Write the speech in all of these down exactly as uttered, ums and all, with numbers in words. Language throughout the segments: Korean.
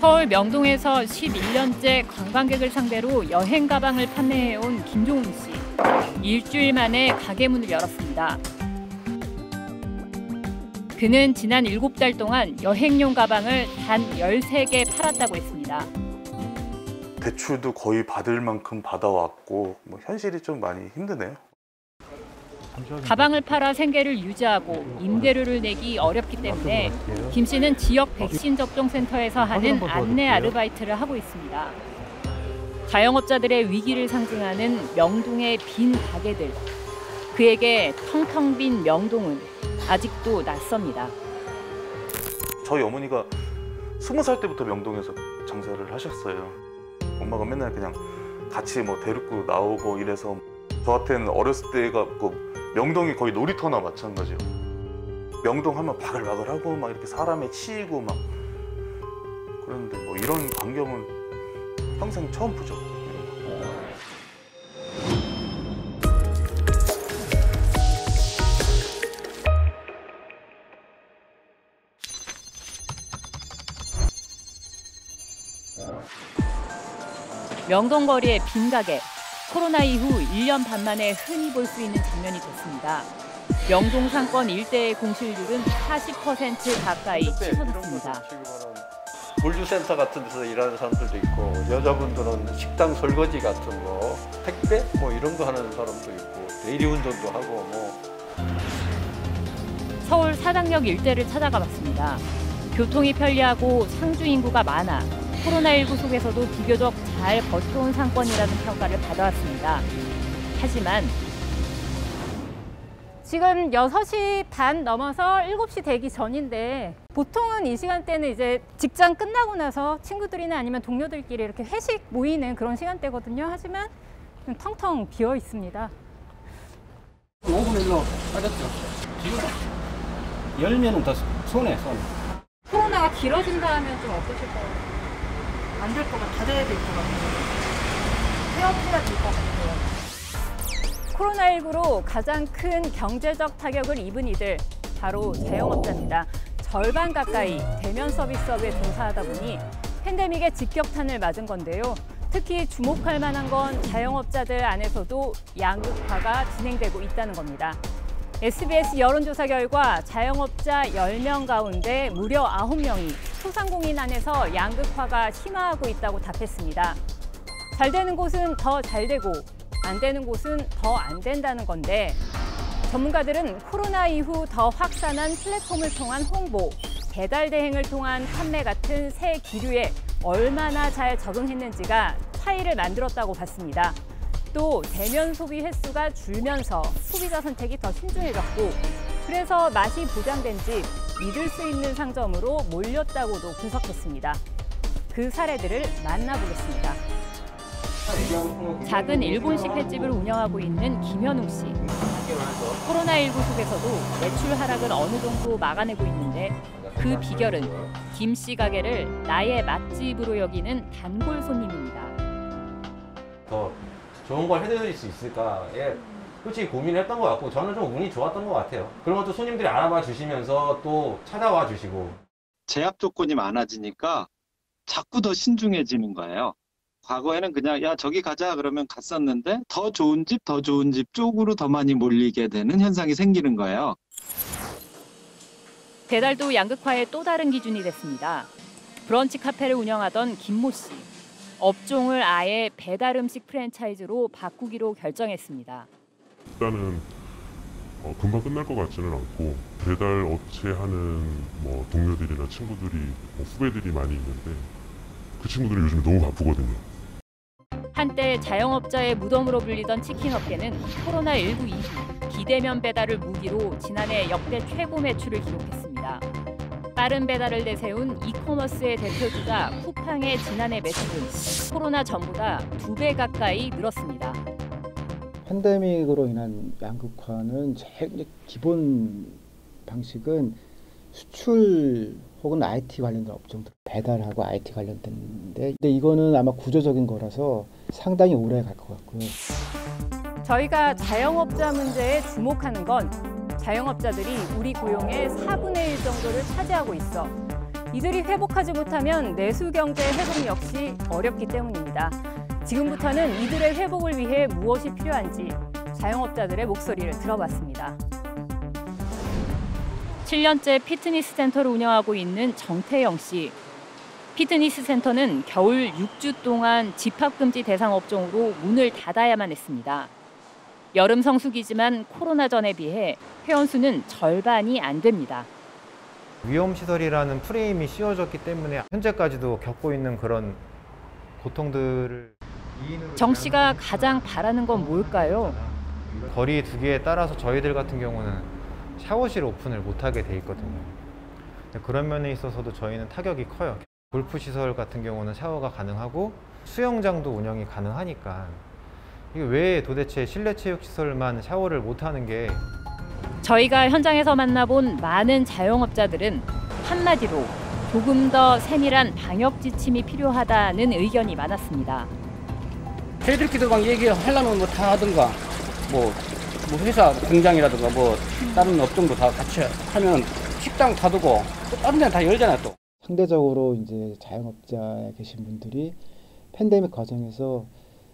서울 명동에서 십일 년째 관광객을 상대로 여행 가방을 판매해온 김종훈 씨. 일주일 만에 가게 문을 열었습니다. 그는 지난 일곱 달 동안 여행용 가방을 단 열세 개 팔았다고 했습니다. 대출도 거의 받을 만큼 받아왔고 뭐 현실이 좀 많이 힘드네요. 가방을 팔아 생계를 유지하고 임대료를 내기 어렵기 때문에 김 씨는 지역 백신 접종 센터에서 하는 안내 아르바이트를 하고 있습니다. 자영업자들의 위기를 상징하는 명동의 빈 가게들. 그에게 텅텅 빈 명동은 아직도 낯섭니다. 저희 어머니가 스무 살 때부터 명동에서 장사를 하셨어요. 엄마가 맨날 그냥 같이 뭐 데리고 나오고 이래서 저한테는 어렸을 때가 그 명동이 거의 놀이터나 마찬가지예요. 명동 하면 바글바글하고 막 이렇게 사람에 치이고 막 그런데 뭐 이런 광경은 평생 처음 보죠. 명동 거리의 빈 가게. 코로나 이후 일 년 반 만에 흔히 볼 수 있는 장면이 됐습니다. 명동 상권 일대의 공실률은 사십 퍼센트 가까이 치솟았습니다. 물류센터 같은 데서 일하는 사람들도 있고 여자분들은 식당 설거지 같은 거, 택배 뭐 이런 거 하는 사람도 있고 대리운전도 하고 뭐. 서울 사당역 일대를 찾아가 봤습니다. 교통이 편리하고 상주 인구가 많아 코로나십구 속에서도 비교적 잘 버텨온 상권이라는 평가를 받아왔습니다. 하지만 지금 여섯 시 반 넘어서 일곱 시 되기 전인데 보통은 이 시간대는 이제 직장 끝나고 나서 친구들이나 아니면 동료들끼리 이렇게 회식 모이는 그런 시간대거든요. 하지만 좀 텅텅 비어 있습니다. 오 분 일로 빠졌죠. 지금 열면은 더 손해, 손. 코로나가 길어진다 하면 좀 어떠실까요? 안 될 것 같아요. 닫아야 될 것 같아요. 폐업해야 될 것 같아요. 코로나십구로 가장 큰 경제적 타격을 입은 이들, 바로 자영업자입니다. 절반 가까이 대면 서비스업에 종사하다 보니 팬데믹의 직격탄을 맞은 건데요. 특히 주목할 만한 건 자영업자들 안에서도 양극화가 진행되고 있다는 겁니다. 에스비에스 여론조사 결과 자영업자 열 명 가운데 무려 아홉 명이 소상공인 안에서 양극화가 심화하고 있다고 답했습니다. 잘 되는 곳은 더 잘 되고 안 되는 곳은 더 안 된다는 건데 전문가들은 코로나 이후 더 확산한 플랫폼을 통한 홍보, 배달 대행을 통한 판매 같은 새 기류에 얼마나 잘 적응했는지가 차이를 만들었다고 봤습니다. 또 대면 소비 횟수가 줄면서 소비자 선택이 더 신중해졌고 그래서 맛이 보장된 집, 믿을 수 있는 상점으로 몰렸다고도 분석했습니다. 그 사례들을 만나보겠습니다. 작은 일본식 횟집을 운영하고 있는 김현웅 씨. 코로나십구 속에서도 매출 하락을 어느 정도 막아내고 있는데 그 비결은 김 씨 가게를 나의 맛집으로 여기는 단골 손님입니다. 더 좋은 걸 해드릴 수 있을까에 솔직히 고민을 했던 것 같고 저는 좀 운이 좋았던 것 같아요. 그런 것도 손님들이 알아봐 주시면서 또 찾아와 주시고. 제약 조건이 많아지니까 자꾸 더 신중해지는 거예요. 과거에는 그냥 야 저기 가자 그러면 갔었는데 더 좋은 집, 더 좋은 집 쪽으로 더 많이 몰리게 되는 현상이 생기는 거예요. 배달도 양극화의 또 다른 기준이 됐습니다. 브런치 카페를 운영하던 김모 씨. 업종을 아예 배달 음식 프랜차이즈로 바꾸기로 결정했습니다. 일단은 어, 금방 끝날 것 같지는 않고 배달 업체 하는 뭐 동료들이나 친구들이 뭐 후배들이 많이 있는데 그 친구들이 요즘 너무 바쁘거든요. 한때 자영업자의 무덤으로 불리던 치킨 업계는 코로나십구 이후 비대면 배달을 무기로 지난해 역대 최고 매출을 기록했습니다. 빠른 배달을 내세운 이커머스의 대표주자 쿠팡의 지난해 매출은 코로나 전보다 두 배 가까이 늘었습니다. 팬데믹으로 인한 양극화는 제일 기본 방식은 수출 혹은 아이티 관련된 업종들, 배달하고 아이티 관련된데 근데 이거는 아마 구조적인 거라서 상당히 오래 갈 것 같고요. 저희가 자영업자 문제에 주목하는 건 자영업자들이 우리 고용의 사분의 일 정도를 차지하고 있어 이들이 회복하지 못하면 내수 경제 회복 역시 어렵기 때문입니다. 지금부터는 이들의 회복을 위해 무엇이 필요한지 자영업자들의 목소리를 들어봤습니다. 칠 년째 피트니스 센터를 운영하고 있는 정태영 씨. 피트니스 센터는 겨울 육 주 동안 집합금지 대상 업종으로 문을 닫아야만 했습니다. 여름 성수기지만 코로나 전에 비해 회원수는 절반이 안 됩니다. 위험시설이라는 프레임이 씌워졌기 때문에 현재까지도 겪고 있는 그런 고통들을 정 씨가 가장 바라는 건 뭘까요? 거리 두기에 따라서 저희들 같은 경우는 샤워실 오픈을 못하게 돼 있거든요. 그런 면에 있어서도 저희는 타격이 커요. 골프시설 같은 경우는 샤워가 가능하고 수영장도 운영이 가능하니까 이게 왜 도대체 실내 체육시설만 샤워를 못하는 게. 저희가 현장에서 만나본 많은 자영업자들은 한마디로 조금 더 세밀한 방역 지침이 필요하다는 의견이 많았습니다. 저희들끼리 막 얘기하려면 뭐 다 하든가 뭐, 뭐 회사 공장이라든가 뭐 다른 업종도 다 같이 하면 식당 닫고 또 다른 데는 다 열잖아요 또. 상대적으로 이제 자영업자에 계신 분들이 팬데믹 과정에서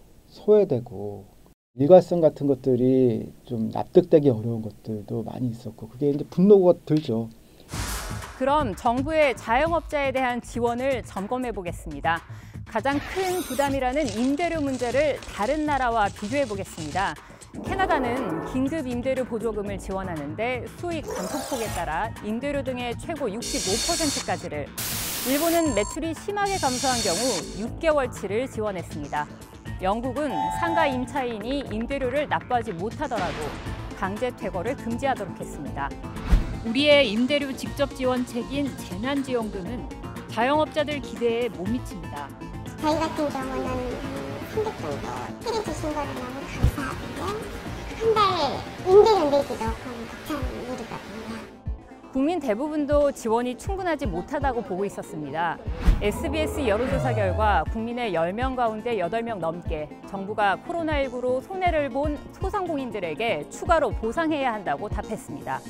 소외되고 일관성 같은 것들이 좀 납득되기 어려운 것들도 많이 있었고 그게 이제 분노가 들죠. 그럼 정부의 자영업자에 대한 지원을 점검해 보겠습니다. 가장 큰 부담이라는 임대료 문제를 다른 나라와 비교해 보겠습니다. 캐나다는 긴급 임대료 보조금을 지원하는데 수익 감소폭에 따라 임대료 등의 최고 육십오 퍼센트까지를, 일본은 매출이 심하게 감소한 경우 육 개월치를 지원했습니다. 영국은 상가 임차인이 임대료를 납부하지 못하더라도 강제 퇴거를 금지하도록 했습니다. 우리의 임대료 직접 지원책인 재난지원금은 자영업자들 기대에 못 미칩니다. 저희 같은 경우는 삼백 정도 해를 주신 거는 너무 감사하고요. 한 달 임대료 내기도 거의 벅찬 일이거든요. 국민 대부분도 지원이 충분하지 못하다고 보고 있었습니다. 에스비에스 여론조사 결과 국민의 열 명 가운데 여덟 명 넘게 정부가 코로나십구로 손해를 본 소상공인들에게 추가로 보상해야 한다고 답했습니다.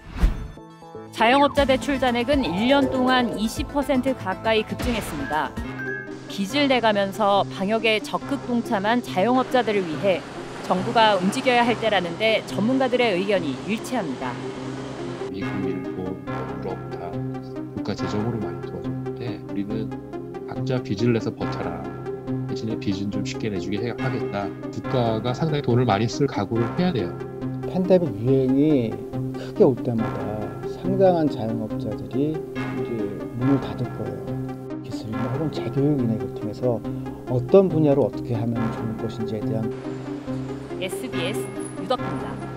자영업자 대출 잔액은 일 년 동안 이십 퍼센트 가까이 급증했습니다. 빚을 내가면서 방역에 적극 동참한 자영업자들을 위해 정부가 움직여야 할 때라는데 전문가들의 의견이 일치합니다. 미국이고 유럽 다 국가 재정으로 많이 도와줬는데 우리는 각자 빚을 내서 버텨라. 대신에 빚은 좀 쉽게 내주게 하겠다. 국가가 상당히 돈을 많이 쓸 각오를 해야 돼요. 팬데믹 유행이 크게 올 때마다 상당한 자영업자들이 이제 문을 닫을 거예요. 기술이나 혹은 재교육이나 이걸 통해서 어떤 분야로 어떻게 하면 좋을 것인지에 대한 에스비에스 유덕입니다.